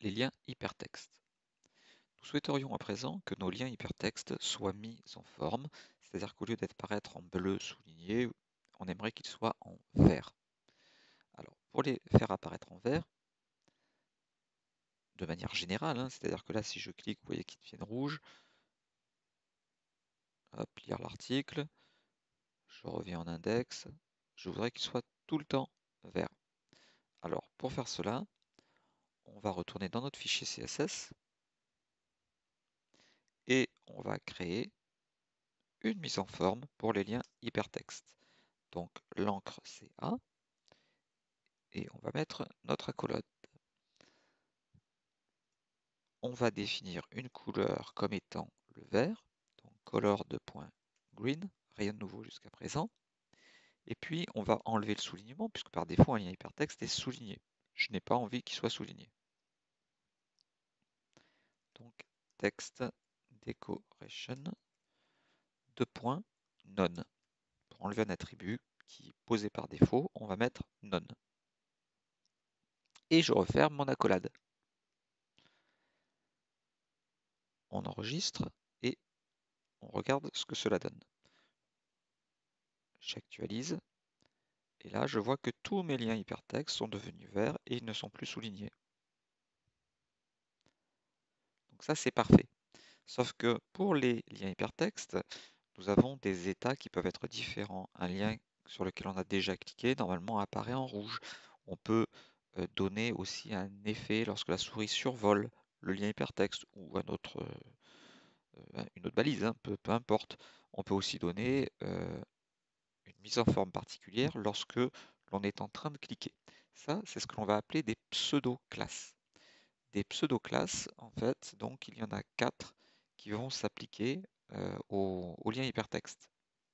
les liens hypertextes. Nous souhaiterions à présent que nos liens hypertextes soient mis en forme, c'est-à-dire qu'au lieu d'apparaître en bleu souligné, on aimerait qu'ils soient en vert. Alors, pour les faire apparaître en vert, de manière générale, c'est-à-dire que là, si je clique, vous voyez qu'ils deviennent rouges. Hop, lire l'article. Je reviens en index. Je voudrais qu'il soit tout le temps vert. Alors, pour faire cela, on va retourner dans notre fichier CSS et on va créer une mise en forme pour les liens hypertextes. Donc, l'encre c'est A et on va mettre notre accolade. On va définir une couleur comme étant le vert, donc color de point green, rien de nouveau jusqu'à présent. Et puis, on va enlever le soulignement, puisque par défaut, un lien hypertexte est souligné. Je n'ai pas envie qu'il soit souligné. Donc, text decoration, none. Pour enlever un attribut qui est posé par défaut, on va mettre none. Et je referme mon accolade. On enregistre et on regarde ce que cela donne. J'actualise. Et là, je vois que tous mes liens hypertextes sont devenus verts et ils ne sont plus soulignés. Donc ça, c'est parfait. Sauf que pour les liens hypertextes, nous avons des états qui peuvent être différents. Un lien sur lequel on a déjà cliqué, normalement, apparaît en rouge. On peut donner aussi un effet lorsque la souris survole le lien hypertexte ou une autre balise, peu importe. On peut aussi donner une mise en forme particulière lorsque l'on est en train de cliquer. Ça, c'est ce que l'on va appeler des pseudo-classes. Des pseudo-classes, en fait, donc il y en a 4 qui vont s'appliquer au lien hypertexte.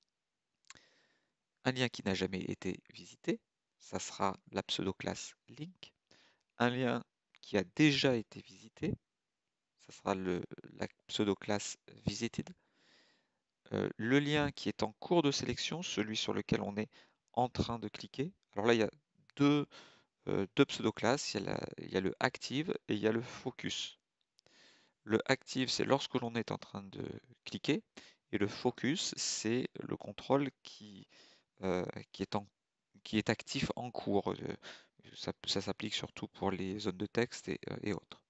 Un lien qui n'a jamais été visité, ça sera la pseudo-classe link. Un lien qui a déjà été visité, ça sera la pseudo-classe visited. Le lien qui est en cours de sélection, celui sur lequel on est en train de cliquer. Alors là, il y a deux pseudo-classes, il y a le active et il y a le focus. Le active, c'est lorsque l'on est en train de cliquer, et le focus, c'est le contrôle qui est actif en cours. Ça s'applique surtout pour les zones de texte et autres.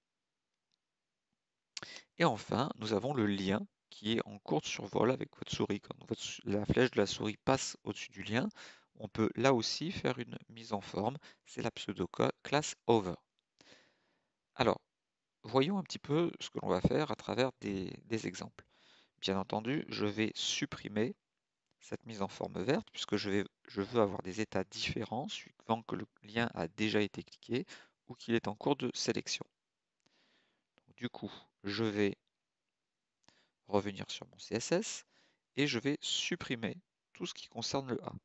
Et enfin, nous avons le lien qui est en cours de survol avec votre souris. Quand la flèche de la souris passe au-dessus du lien, on peut là aussi faire une mise en forme. C'est la pseudo-classe over. Alors, voyons un petit peu ce que l'on va faire à travers des exemples. Bien entendu, je vais supprimer cette mise en forme verte puisque je veux avoir des états différents suivant que le lien a déjà été cliqué ou qu'il est en cours de sélection. Donc, du coup, je vais revenir sur mon CSS et je vais supprimer tout ce qui concerne le A.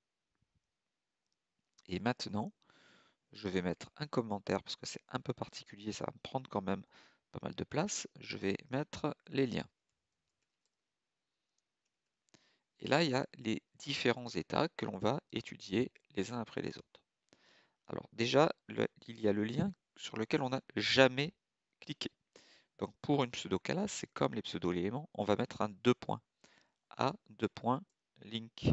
Et maintenant, je vais mettre un commentaire parce que c'est un peu particulier, ça va me prendre quand même pas mal de place. Je vais mettre les liens. Et là, il y a les différents états que l'on va étudier les uns après les autres. Alors déjà, il y a le lien sur lequel on n'a jamais cliqué. Donc pour une pseudo-classe, c'est comme les pseudo-éléments, on va mettre un 2 points. A, 2 points, link.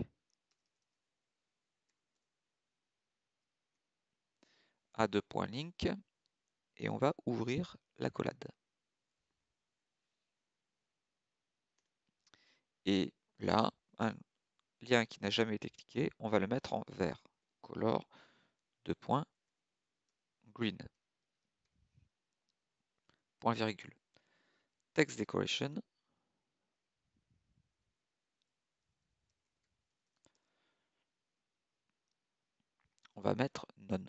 A, 2 points, link. Et on va ouvrir l'accolade. Et là, un lien qui n'a jamais été cliqué, on va le mettre en vert. Color, 2 points, green. Point virgule. Text decoration. On va mettre none.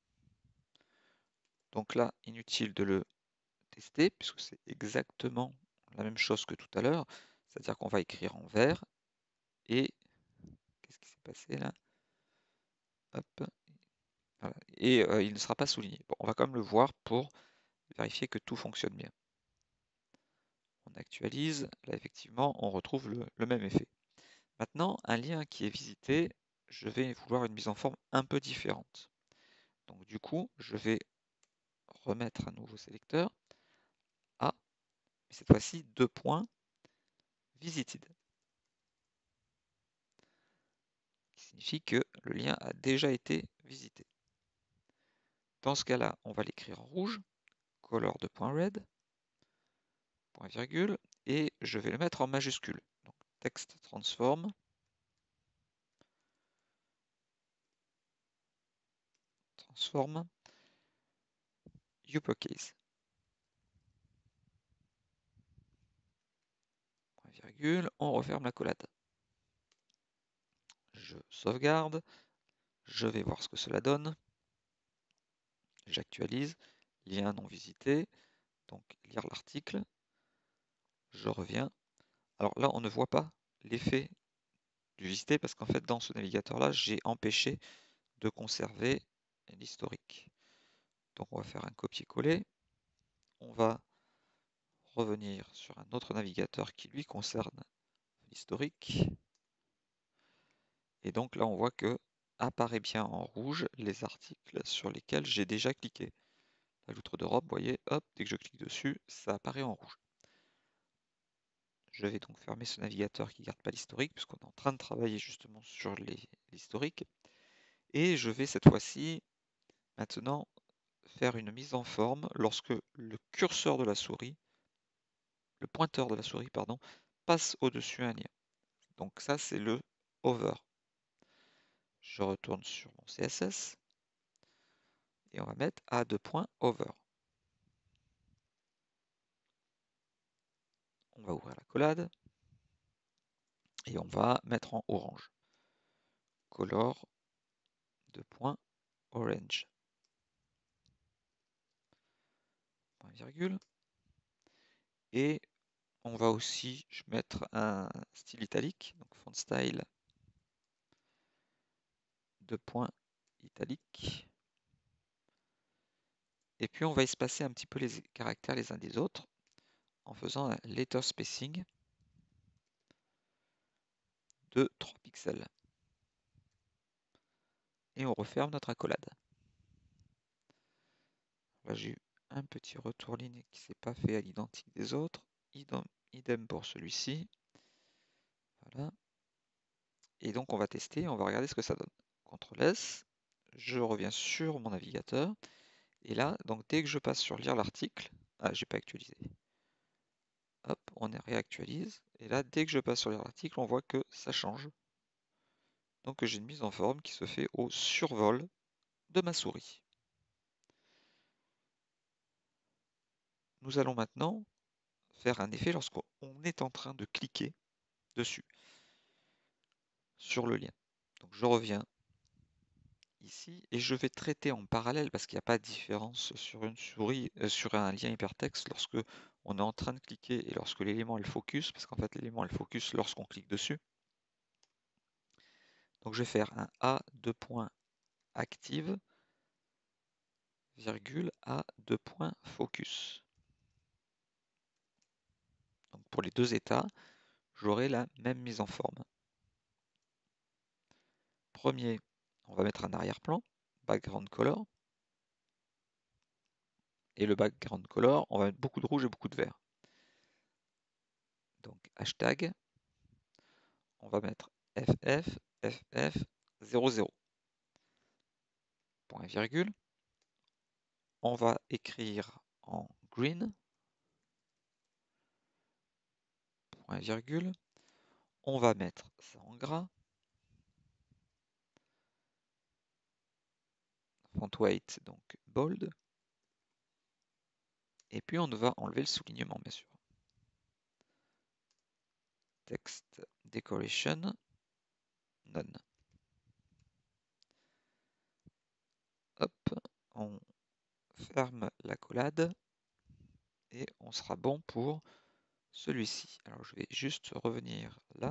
Donc là, inutile de le tester puisque c'est exactement la même chose que tout à l'heure. C'est-à-dire qu'on va écrire en vert et qu'est-ce qui s'est passé là? Hop. Voilà. Et il ne sera pas souligné. Bon, on va quand même le voir pour vérifier que tout fonctionne bien. On actualise, là effectivement on retrouve le même effet. Maintenant, un lien qui est visité, je vais vouloir une mise en forme un peu différente. Donc du coup, je vais remettre un nouveau sélecteur cette fois-ci 2 points visited, qui signifie que le lien a déjà été visité. Dans ce cas-là, on va l'écrire en rouge, color de point red, point virgule, et je vais le mettre en majuscule. Donc text transform, uppercase. Point virgule, on referme la collade. Je sauvegarde, je vais voir ce que cela donne. J'actualise, lien non visité, donc lire l'article. Je reviens. Alors là, on ne voit pas l'effet du visité parce qu'en fait, dans ce navigateur-là, j'ai empêché de conserver l'historique. Donc on va faire un copier-coller. On va revenir sur un autre navigateur qui lui concerne l'historique. Et donc là, on voit que apparaît bien en rouge les articles sur lesquels j'ai déjà cliqué. La loutre d'Europe, vous voyez, hop, dès que je clique dessus, ça apparaît en rouge. Je vais donc fermer ce navigateur qui ne garde pas l'historique, puisqu'on est en train de travailler justement sur l'historique. Et je vais cette fois-ci, maintenant, faire une mise en forme lorsque le curseur de la souris, le pointeur de la souris, pardon, passe au-dessus un lien. Donc ça, c'est le hover. Je retourne sur mon CSS et on va mettre a2.hover. On va ouvrir la collade et on va mettre en orange. Color orange. Point virgule. Et on va aussi mettre un style italique, donc font style italique. Et puis on va espacer un petit peu les caractères les uns des autres en faisant un letter spacing de 3 pixels. Et on referme notre accolade. Là j'ai eu un petit retour ligne qui ne s'est pas fait à l'identique des autres. Idem pour celui-ci. Voilà. Et donc on va tester, on va regarder ce que ça donne. CTRL S, je reviens sur mon navigateur. Et là, donc dès que je passe sur lire l'article, j'ai pas actualisé. Hop, on réactualise. Et là, dès que je passe sur lire l'article, on voit que ça change. Donc j'ai une mise en forme qui se fait au survol de ma souris. Nous allons maintenant faire un effet lorsqu'on est en train de cliquer dessus, sur le lien. Donc je reviens ici et je vais traiter en parallèle parce qu'il n'y a pas de différence sur une souris, sur un lien hypertexte lorsque on est en train de cliquer et lorsque l'élément est focus, parce qu'en fait l'élément est focus lorsqu'on clique dessus. Donc je vais faire un A2.active, virgule A2.focus. Donc pour les deux états, j'aurai la même mise en forme. Premier, on va mettre un arrière-plan, background color. Et le background color, on va mettre beaucoup de rouge et beaucoup de vert. Donc hashtag, on va mettre FF00. Point virgule. On va écrire en green. Point virgule. On va mettre ça en gras. Font weight, donc bold. Et puis on va enlever le soulignement, bien sûr. Text decoration, none. Hop, on ferme la collade et on sera bon pour celui-ci. Alors je vais juste revenir là.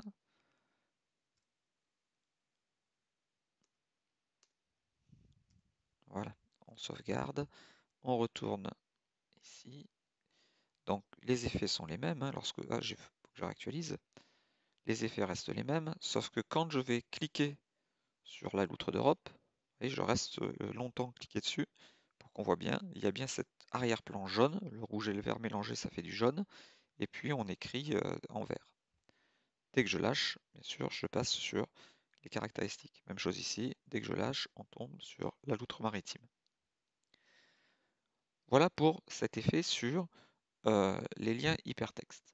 Voilà, on sauvegarde, on retourne ici. Donc les effets sont les mêmes, lorsque je réactualise, les effets restent les mêmes, sauf que quand je vais cliquer sur la loutre d'Europe, et je reste longtemps cliqué dessus, pour qu'on voit bien, il y a bien cet arrière-plan jaune, le rouge et le vert mélangés, ça fait du jaune, et puis on écrit en vert. Dès que je lâche, bien sûr, je passe sur les caractéristiques. Même chose ici, dès que je lâche, on tombe sur la loutre maritime. Voilà pour cet effet sur les liens hypertextes.